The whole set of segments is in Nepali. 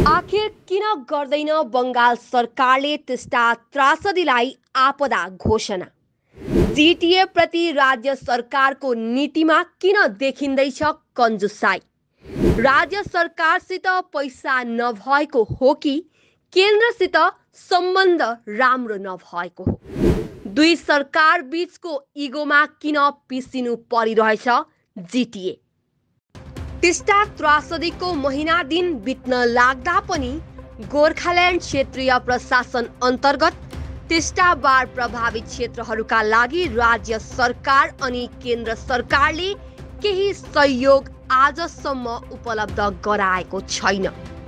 आखिर किन गर्दैन बंगाल सरकारले टिस्टा त्रासदीलाई आपदा घोषणा? जीटीए प्रति राज्य सरकारको नीतिमा किन देखिँदैछ कन्जुसाई? राज्य सरकारसित पैसा नभएको हो कि केन्द्रसित सम्बन्ध राम्रो नभएको हो? दुई सरकार बीचको इगोमा किन पिसिनु परिरहेछ जीटीए? टिस्टा त्रासदीको महिना दिन बित्न लाग्दा पनि गोर्खाल्यान्ड क्षेत्रीय प्रशासन अन्तर्गत टिस्टा बाढ प्रभावित क्षेत्रहरूका लागि राज्य सरकार अनि केन्द्र सरकारले केही सहयोग आजसम्म उपलब्ध गराएको छैन।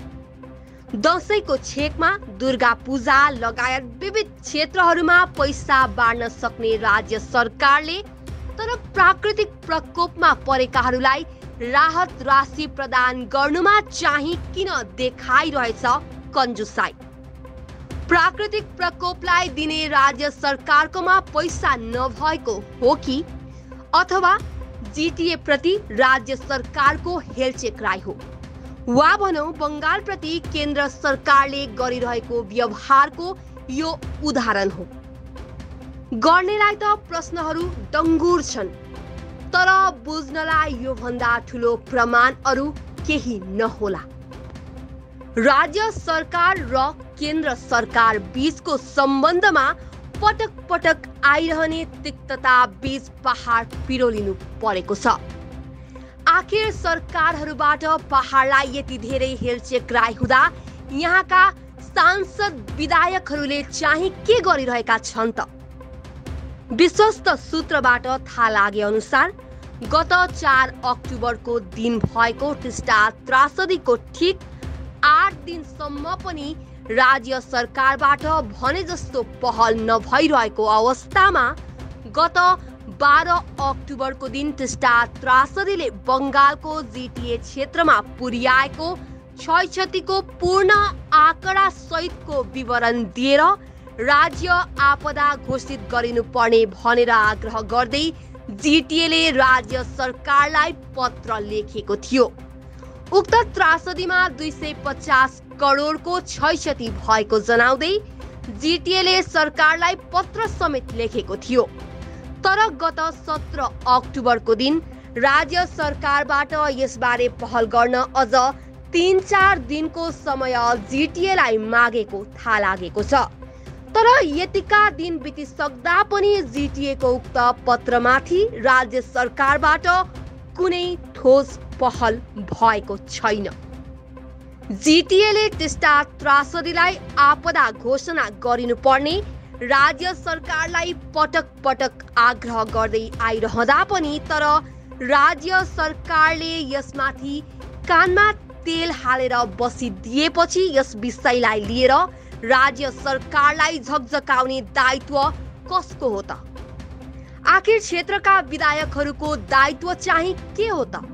दशैंको छेकमा दुर्गा पूजा लगायत विविध क्षेत्रहरूमा पैसा बाँड्न सक्ने राज्य सरकारले तर प्राकृतिक प्रकोपमा परेकाहरूलाई राहत राशि प्रदान गर्नुमा चाहिँ किन देखाइरहेछ कन्जुसाई? प्राकृतिक प्रकोपलाई दिने राज्य सरकारकोमा पैसा नभएको हो कि अथवा जीटीए प्रति राज्य सरकारको हेलचेक्राइ हो वा भनौं बंगाल प्रति केन्द्र सरकारले गरिरहेको व्यवहारको यो उदाहरण हो? गर्नेलाई त प्रश्नहरू डङ्गुर छन्, तर बुझ्नलाई यो भन्दा ठूलो प्रमाण अरु केही नहोला। राज्य सरकार र केन्द्र सरकार बीचको सम्बन्धमा पटक पटक आइरहने तिक्तता बीच पहाड पिरोलिनु परेको छ। आखिर सरकारहरूबाट पहाडलाई यति धेरै हेलचेक्राइ हुँदा यहाँका सांसद विधायकहरूले चाहिँ के गरिरहेका छन् त? विश्वस्त सूत्रबाट थाहा लागे अनुसार गत 4 अक्टोबरको दिन भएको टिस्टा त्रासदीको ठीक 8 दिनसम्म पनि राज्य सरकारबाट भने जस्तो पहल नभइरहेको अवस्थामा गत 12 अक्टोबरको दिन टिस्टा त्रासदीले बंगालको जीटीए क्षेत्रमा पुर्याएको क्षयक्षतिको पूर्ण आँकडा सहितको विवरण दिएर राज्य आपदा घोषित गरिनुपर्ने भनेर आग्रह गर्दै जीटीएले राज्य सरकारलाई पत्र लेखेको थियो। उक्त त्रासदीमा 250 करोडको क्षयक्षति भएको जनाउँदै जीटीएले सरकारलाई पत्र समेत लेखेको थियो। तर गत 17 अक्टोबरको दिन राज्य सरकारबाट यसबारे पहल गर्न अझ 3-4 दिनको समय जीटीएलाई मागेको थाहा लागेको छ। तर यतिका दिन बितिसक्दा पनि जीटीएको उक्त पत्रमाथि राज्य सरकारबाट कुनै ठोस पहल भएको छैन। जीटीएले टिस्टा त्रासदीलाई आपदा घोषणा गरिनुपर्ने राज्य सरकारलाई पटक पटक आग्रह गर्दै आइरहँदा पनि तर राज्य सरकारले यसमाथि कानमा तेल हालेर बसिदिएपछि यस विषयलाई लिएर राज्य सरकारलाई झकझकाउने दायित्व कसको हो त? आखिर क्षेत्रका विधायकहरूको दायित्व चाहिँ के हो त?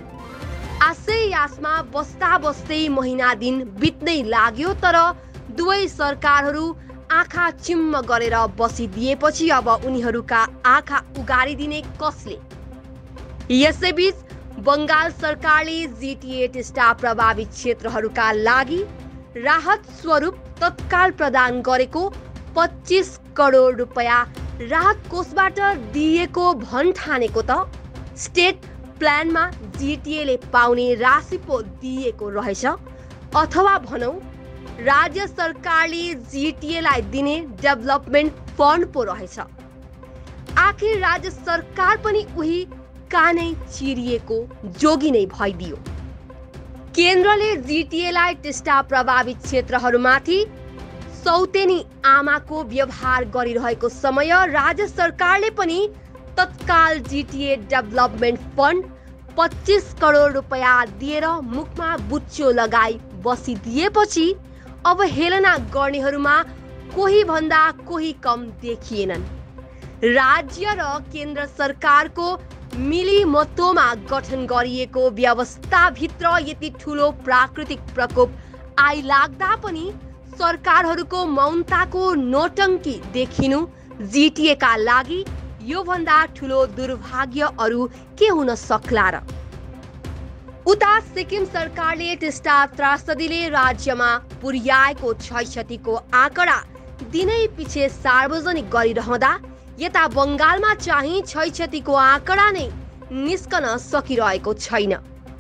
आशमा बस्दा बस्दै महिना दिन बित्दै लाग्यो, तर दुवै सरकारहरू आँखा चिम्म गरेर बसिदिएपछि अब उनीहरूका आँखा उगारिदिने कसले? यसैबीच बंगाल सरकारले जीटीए टिस्टा प्रभावित क्षेत्रहरूका लागि राहत स्वरूप तत्काल प्रदान गरेको 25 करोड रुपैयाँ राहत कोषबाट दिएको भन्ठानेको त स्टेट प्लानमा जीटीएले पाउने राशि पो दिएको रहेछ, अथवा भनौं राज्य सरकारले जीटीएलाई दिने डेभलपमेन्ट फन्ड पो रहेछ। आखिर राज्य सरकार पनि उही कानै चिरिएको जोगी नै भइदियो। केन्द्रले जीटीएलाई टिस्टा प्रभावित क्षेत्रहरूमाथि सौतेनी आमाको व्यवहार गरिरहेको समय राज्य सरकारले पनि तत्काल जीटीए डेभलपमेन्ट फन्ड 25 करोड रुपैयाँ दिएर मुखमा बुच्चो लगाई बसिदिएपछि अब हेलना गर्नेहरूमा कोही भन्दा कोही कम देखिएनन्। राज्य र केन्द्र सरकारको मिलिमतोमा गठन गरिएको व्यवस्थाभित्र यति ठूलो प्राकृतिक प्रकोप आइलाग्दा पनि सरकारहरूको मौनताको नोटंकी देखिनु जीटीएका लागि यो भन्दा ठूलो दुर्भाग्य अरु के हुन सक्ला र? उता सिक्किम सरकारले टिस्टा त्रासदीले राज्यमा पुर्याएको क्षयक्षतिको आँकडा दिनै पछि सार्वजनिक गरिरहँदा यता बंगालमा चाहिँ क्षयक्षतिको आँकडा नै निस्कन सकिरहेको छैन।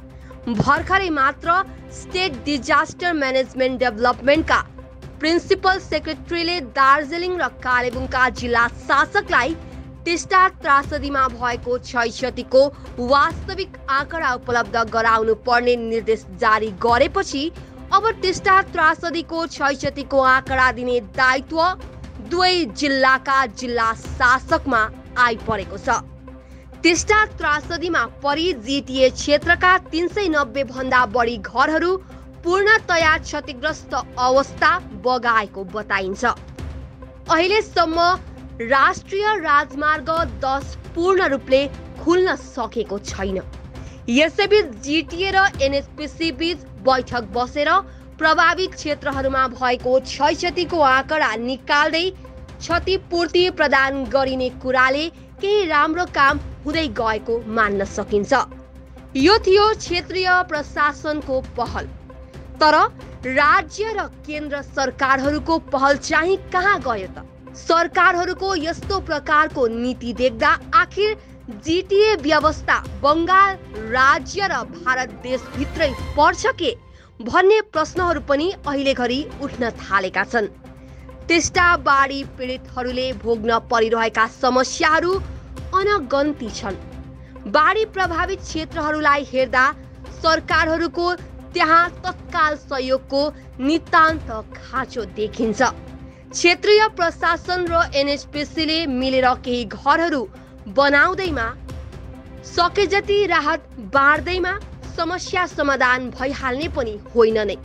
भर्खरै मात्र स्टेट डिजास्टर म्यानेजमेन्ट डेभलपमेन्टका प्रिन्सिपल सेक्रेटरीले दार्जिलिङ र कालेबुङका जिल्ला शासकलाई टिस्टा त्रासदीमा भएको क्षयक्षतिको वास्तविक आँकडा उपलब्ध गराउनु पर्ने निर्देश जारी गरेपछि अब टिस्टा त्रासदीको क्षयक्षतिको आँकडा दिने दायित्व दुवै जिल्लाका जिल्ला शासकमा आइपरेको छ। टिस्टा त्रासदीमा परि जीटीए क्षेत्रका 390 भन्दा बढी घरहरू पूर्णतया क्षतिग्रस्त अवस्था बगाएको बताइन्छ। अहिलेसम्म राष्ट्रिय राजमार्ग 10 पूर्ण रूपले खुल्न सकेको छैन। यसैबीच जीटीए र एनएचपीसी बीच बैठक बसेर प्रभावित क्षेत्रहरूमा भएको क्षयक्षतिको आँकडा निकाल्दै क्षतिपूर्ति प्रदान गरिने कुराले केही राम्रो काम हुँदै गएको मान्न सकिन्छ। यो थियो क्षेत्रीय प्रशासनको पहल। तर राज्य र केन्द्र सरकारहरूको पहल चाहिँ कहाँ गयो त? सरकारहरूको यस्तो प्रकारको नीति देख्दा आखिर जीटीए व्यवस्था बंगाल राज्य र भारत देशभित्रै पर्छ के भन्ने प्रश्नहरू पनि अहिलेघरि उठ्न थालेका छन्। टिस्टा बाढी पीडितहरूले भोग्न परिरहेका समस्याहरू अनगन्ती छन्। बाढी प्रभावित क्षेत्रहरूलाई हेर्दा सरकारहरूको त्यहाँ तत्काल सहयोगको नितान्त खाँचो देखिन्छ। क्षेत्रीय प्रशासन र एनएचपीसीले मिलेर केही घरहरू बनाउँदैमा सके जति राहत बाँड्दैमा समस्या समाधान भइहाल्ने पनि होइन नै।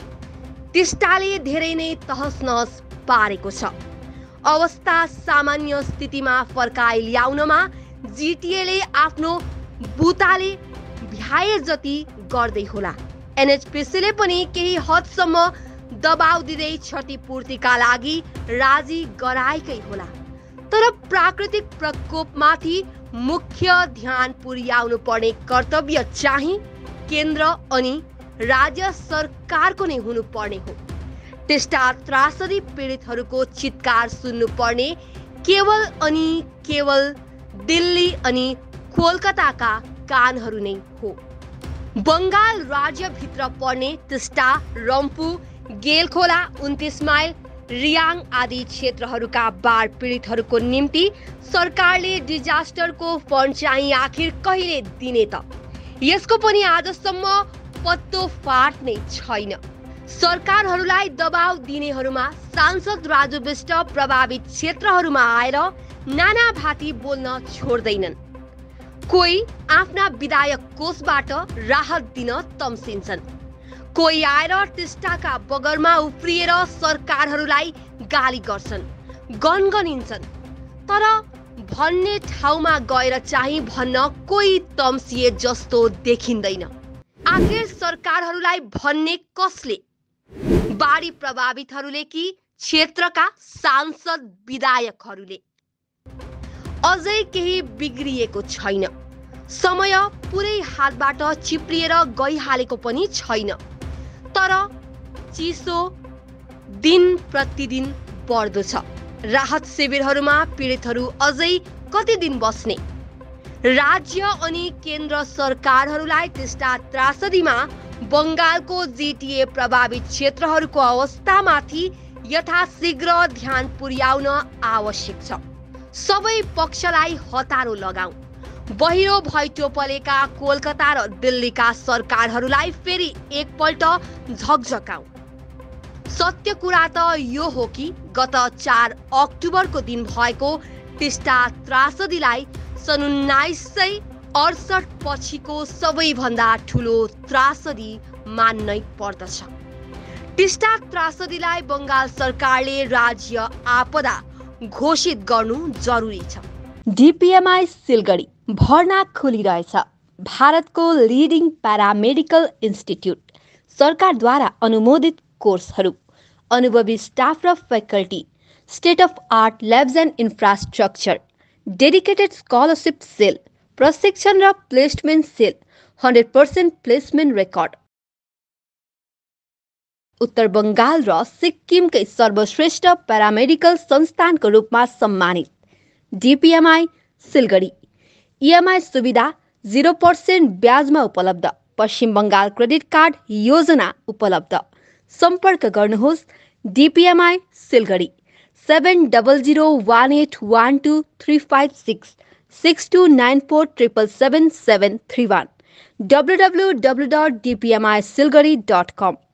टिस्टाले धेरै नै तहस नहस पारेको छ। अवस्था सामान्य स्थितिमा फर्काइ ल्याउनमा जीटीएले आफ्नो बुताले भ्याए जति गर्दै होला। एनएचपीसीले पनि केही हदसम्म दबाउ दिँदै क्षतिपूर्तिका लागि राजी गराएकै होला। तर प्राकृतिक प्रकोपमाथि मुख्य ध्यान पुर्याउनु पर्ने कर्तव्य चाहिँ केन्द्र अनि राज्य सरकारको नै हुनुपर्ने हो। टिस्टा त्रासदी पीडितहरूको चित्कार सुन्नुपर्ने केवल दिल्ली अनि कोलकाताका कानहरू नै हो। बंगाल राज्यभित्र पर्ने टिस्टा, रम्फू, गेलखोला, 29 माइल, रियाङ आदि क्षेत्रहरूका बाढ पीडितहरूको निम्ति सरकारले डिजास्टरको फन्ड चाहिँ आखिर कहिले दिने त? यसको पनि आजसम्म पत्तो फाट नै छैन। सरकारहरूलाई दबाउ दिनेहरूमा सांसद राजु विष्ट प्रभावित क्षेत्रहरूमा आएर नाना भाती बोल्न छोड्दैनन्। कोही आफ्ना विधायक कोषबाट राहत दिन तम्सिन्छन्, कोही आएर टिस्टाका बगरमा उफ्रिएर सरकारहरूलाई गाली गर्छन्, गनगनिन्छन्। तर भन्ने ठाउँमा गएर चाहिँ भन्न कोही तम्सिए जस्तो देखिँदैन। आखिर सरकारहरूलाई भन्ने कसले? बाढी प्रभावितहरूले कि क्षेत्रका सांसद विधायकहरूले? अझै केही बिग्रिएको छैन। समय पुरै हातबाट चिप्रिएर गइहालेको पनि छैन। तर चिसो दिन प्रतिदिन बढ्दो छ। राहत शिविरहरूमा पीडितहरू अझै कति दिन बस्ने? राज्य अनि केन्द्र सरकारहरूलाई टिस्टा त्रासदीमा बंगालको जीटीए प्रभावित क्षेत्रहरूको अवस्थामाथि यथाशीघ्र ध्यान पुर्याउन आवश्यक छ। सबै पक्षलाई हतारो लगाऊ। बहिरो भइटोपलेका कोलकाता र दिल्लीका सरकारहरूलाई फेरि एकपल्ट झकझकाऊ। सत्य कुरा त यो हो कि गत 4 अक्टोबरको दिन भएको टिस्टा त्रासदीलाई सन् 1968 पछिको सबैभन्दा ठुलो त्रासदी मान्नै पर्दछ। टिस्टा त्रासदीलाई बंगाल सरकारले राज्य आपदा घोषित गर्नु जरुरी छ। डीपीएमआई सिलगढी भर्ना खोलिरहेछ। भारतको लिडिङ प्यारामेडिकल इन्स्टिट्युट, सरकारद्वारा अनुमोदित कोर्सहरू, अनुभवी स्टाफ र faculty, state of art labs and infrastructure, dedicated scholarship cell, प्रशिक्षण र प्लेसमेन्ट सेल, 100% प्लेसमेन्ट रेकर्ड। उत्तर बंगाल र सिक्किमकै सर्वश्रेष्ठ प्यारामेडिकल संस्थानको रूपमा सम्मानित DPMI सिलगढी। EMI सुविधा 0% ब्याजमा उपलब्ध। पश्चिम बंगाल क्रेडिट कार्ड योजना उपलब्ध। सम्पर्क गर्नुहोस् DPMI सिलगढी 7001812356 6294777731 www.dpmisilgadi.com।